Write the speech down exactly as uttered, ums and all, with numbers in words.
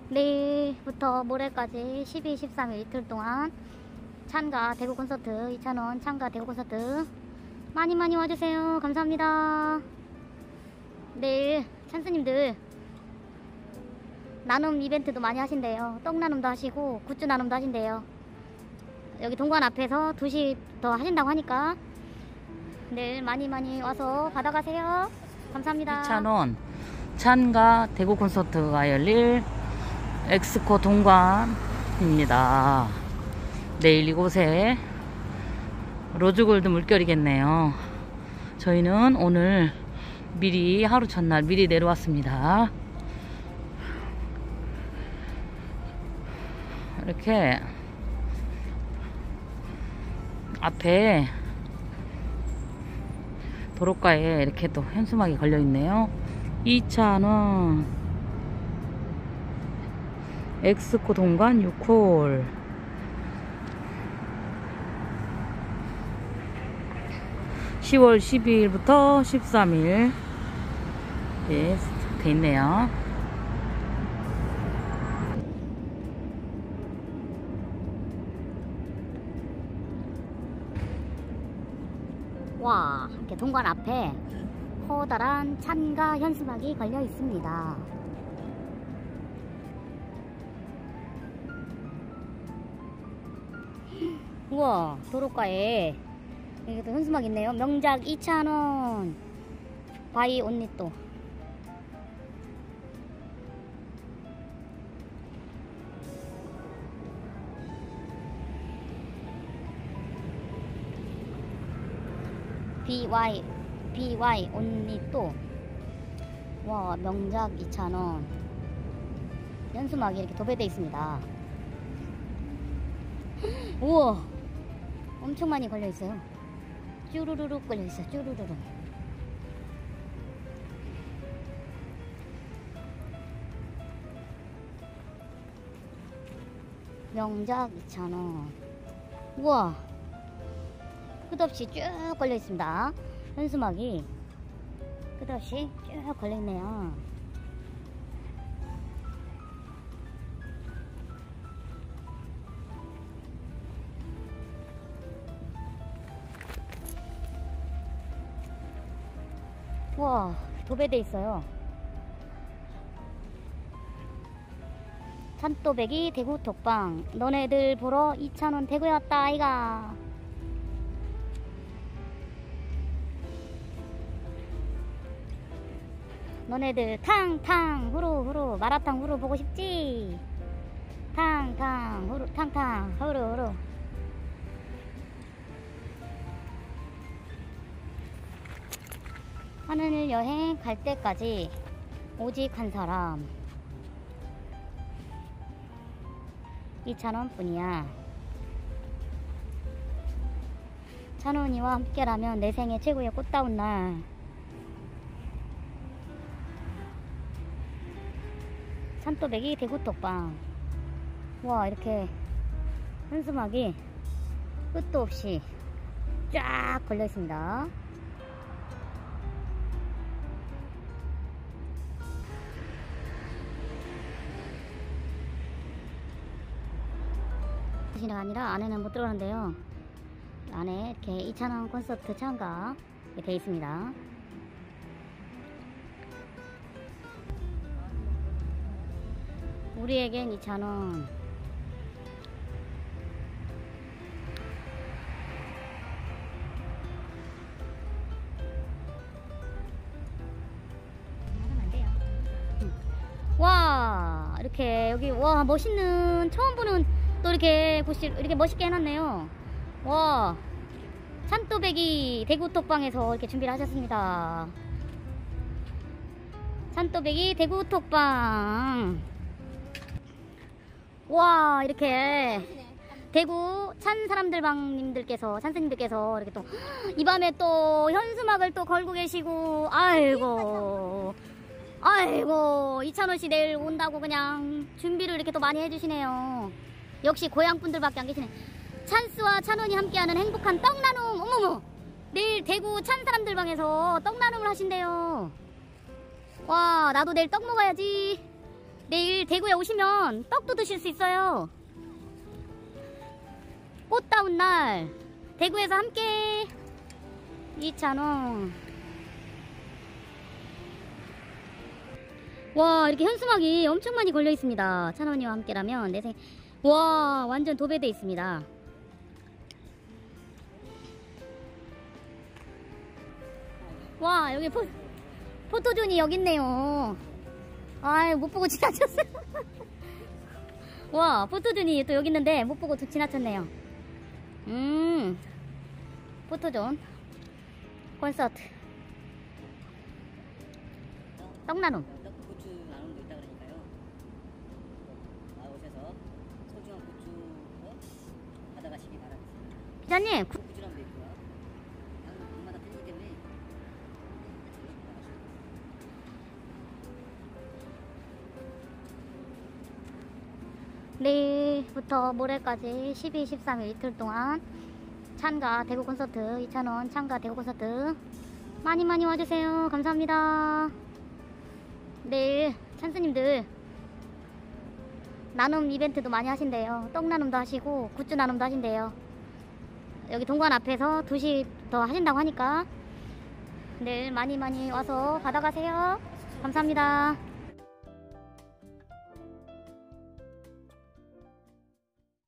내일부터 모레까지 십이, 십삼 일 이틀 동안 찬가 대구 콘서트 이천 원 찬가 대구 콘서트 많이 많이 와주세요. 감사합니다. 내일 찬스님들 나눔 이벤트도 많이 하신대요. 떡 나눔도 하시고 굿즈 나눔도 하신대요. 여기 동관 앞에서 두 시부터 하신다고 하니까 내일 많이 많이 와서 받아가세요. 감사합니다. 이천 원 찬가 대구 콘서트가 열릴 엑스코 동관입니다. 내일 이곳에 로즈골드 물결이겠네요. 저희는 오늘 미리 하루 첫날 미리 내려왔습니다. 이렇게 앞에 도로가에 이렇게 또 현수막이 걸려 있네요. 이천 원 엑스코 동관 육 홀 시월 십이일부터 십삼 일 예, 돼 있네요. 와, 이렇게 동관 앞에 커다란 찬가 현수막이 걸려 있습니다. 우와, 도로가에 여기도 현수막 있네요. 명작 이천 원 바이 온리 또 비와이 비와이 온리 또 와, 명작 이천 원 현수막이 이렇게 도배되어 있습니다. 우와, 엄청 많이 걸려 있어요. 쭈루루룩 걸려 있어요. 쭈루루룩. 명작 이천 원. 우와, 끝없이 쭉 걸려 있습니다. 현수막이 끝없이 쭉 걸려 있네요. 와, 도배돼 있어요. 찬또배기 대구 톡방 너네들 보러 이천 원 대구에 왔다 아이가. 너네들 탕탕 후루 후루 마라탕 후루 보고 싶지? 탕탕 후루 탕탕 후루 후루. 하늘 여행 갈 때까지 오직 한 사람 이천 원 뿐이야. 찬원이와 함께라면 내 생애 최고의 꽃다운 날. 산또배기 대구 톡방. 와, 이렇게 현수막이 끝도 없이 쫙 걸려 있습니다. 가 아니라 안에는 못 들어가는데요. 안에 이렇게 이천 원 콘서트 참가 되어 있습니다. 우리에겐 이천 원. 와, 이렇게 여기 와 멋있는 처음 보는 또 이렇게 곳이 이렇게 멋있게 해놨네요. 와, 찬또배기 대구 톡방에서 이렇게 준비를 하셨습니다. 찬또배기 대구 톡방. 와, 이렇게 대구 찬 사람들 방님들께서 찬스님들께서 이렇게 또 이 밤에 또 현수막을 또 걸고 계시고, 아이고 아이고 이천 원씩 내일 온다고 그냥 준비를 이렇게 또 많이 해주시네요. 역시 고향분들밖에 안 계시네. 찬스와 찬원이 함께하는 행복한 떡나눔. 어머머, 내일 대구 찬 사람들 방에서 떡나눔을 하신대요. 와, 나도 내일 떡 먹어야지. 내일 대구에 오시면 떡도 드실 수 있어요. 꽃다운 날 대구에서 함께. 이찬원. 와, 이렇게 현수막이 엄청 많이 걸려 있습니다. 찬원이와 함께라면 내 생. 와, 완전 도배돼 있습니다. 와, 여기 포, 포토존이 여기 있네요. 아이, 못 보고 지나쳤어요. 와, 포토존이 또 여기 있는데 못 보고 지나쳤네요. 음, 포토존 콘서트. 떡나눔. 고추 나눔도 있다 그러니까요. 나오셔서 소중한 고추 받아가시기 바라겠습니다. 기자님, 구- 고추나무도 있고요. 나는 곳마다 틀리기 때문에 내일부터 모레까지 십이, 십삼 일 이틀 동안 찬가 대구 콘서트, 이찬원 찬가 대구 콘서트 많이 많이 와주세요. 감사합니다. 내일 찬스님들 나눔 이벤트도 많이 하신대요. 떡 나눔도 하시고 굿즈 나눔도 하신대요. 여기 동관 앞에서 두 시 더 하신다고 하니까 내일 많이 많이 와서 받아가세요. 감사합니다.